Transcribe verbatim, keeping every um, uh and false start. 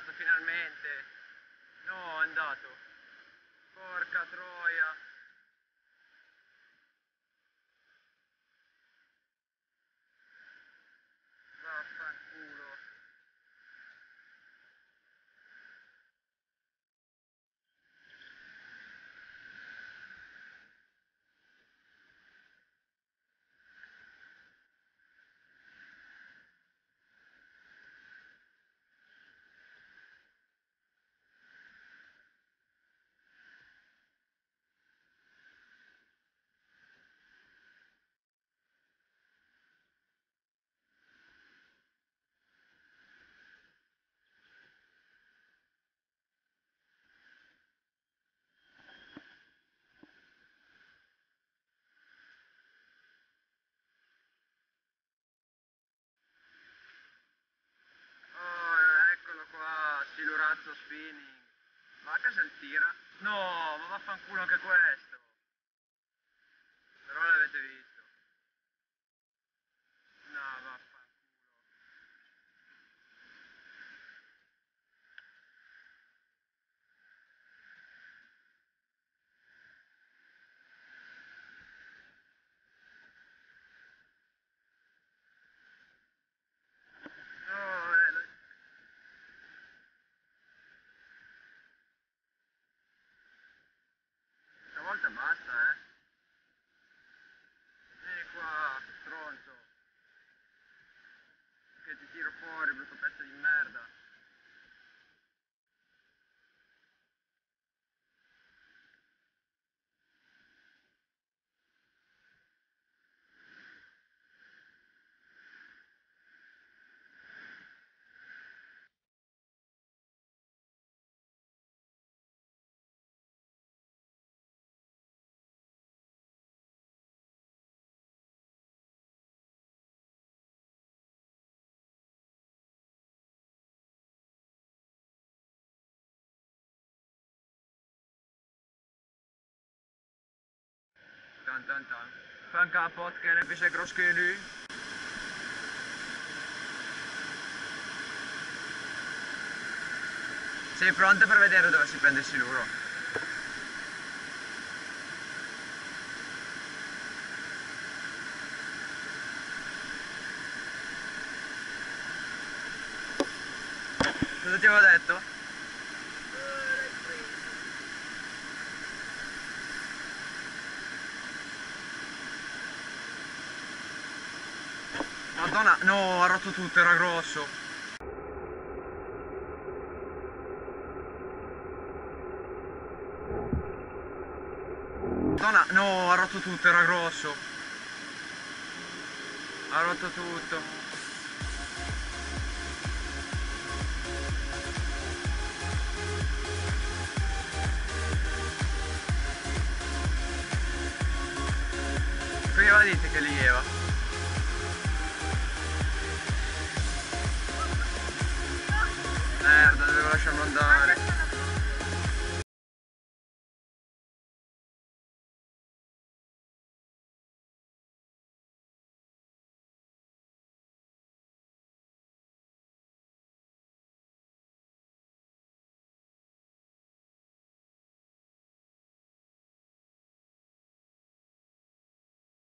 andato finalmente. No, è andato. Porca troia. Vaffanculo. Oh, eccolo qua, silurazzo spinning. Ma che se il tira? No, ma vaffanculo anche questo. Però l'avete visto. No, vaffanculo. No, eh, lo- stavolta basta, eh. Vieni qua, stronzo. Che ti tiro fuori, brutto pezzo di merda. Tan tan tan. Fan kapot kenne se kroskedy. Sei pronta per vedere dove si prende il siluro? Cosa ti avevo detto? Madonna, no, ha rotto tutto, era grosso. Madonna, no, ha rotto tutto, era grosso. Ha rotto tutto. Qui va dite che li leva. Merda, dovevo lasciarlo andare.